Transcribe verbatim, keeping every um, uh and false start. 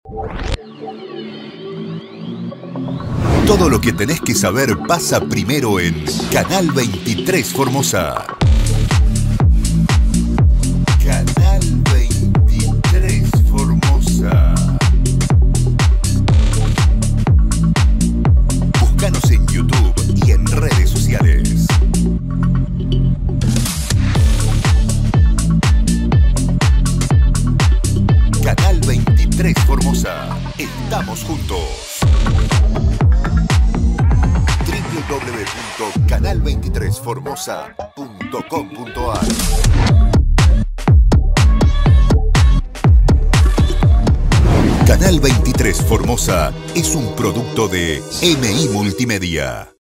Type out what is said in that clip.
Todo lo que tenés que saber pasa primero en Canal veintitrés Formosa. Canal veintitrés Formosa. Búscanos en YouTube y en redes sociales. Canal veintitrés Formosa. Estamos juntos. doble u doble u doble u punto canal veintitrés formosa punto com punto a r Canal veintitrés Formosa es un producto de M I Multimedia.